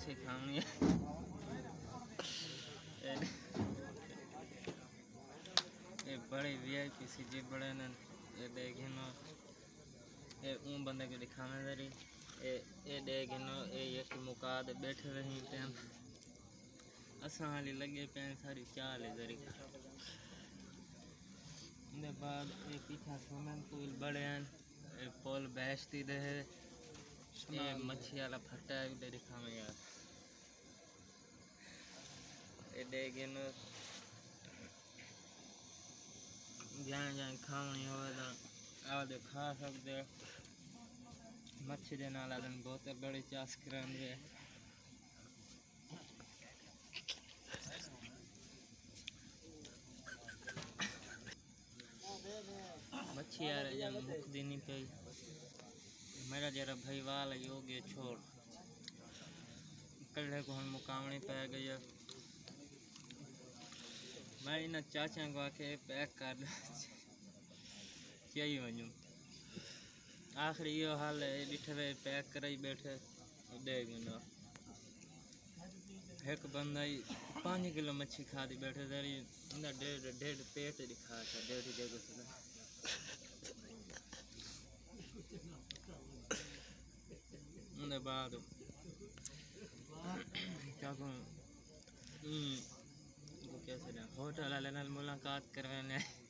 मच्छी खानी है। ये बड़े VIP सीजे बड़े न ये देखे न ये ऊँ बंदे को दिखाने दरी ये देखे न ये कि मुकाद बैठे रही टाइम असा हाली लगे पे सारी चाल है दरी इनके बाद ये पीछा स्विमिंग पूल बड़े हैं पुल बेचती दे है ये मच्छी वाला फटा है उधर दिखावे यार ये देखे न जहाँ जहाँ खानी हो तो खा सकते मच्छी के नाल बहुत बड़ी चास करांदी है। मच्छी यार जब मुकदी नहीं पई मेरा जरा भाई वाल हो गया छोड़ कल को हम मुकामनी पै गई मैं इन चाचा को आके पैक कर चाहिए वजू आखिरी यो हाल है डिठे पैक कराई बैठे देख ना एक बंदा 5 किलो मच्छी खा दी बैठे दरी डेढ़ पेट दिखा था डेढ़ जगह से उनके बाद क्या कहूँ कैसे होटल वाले मुलाकात करवाने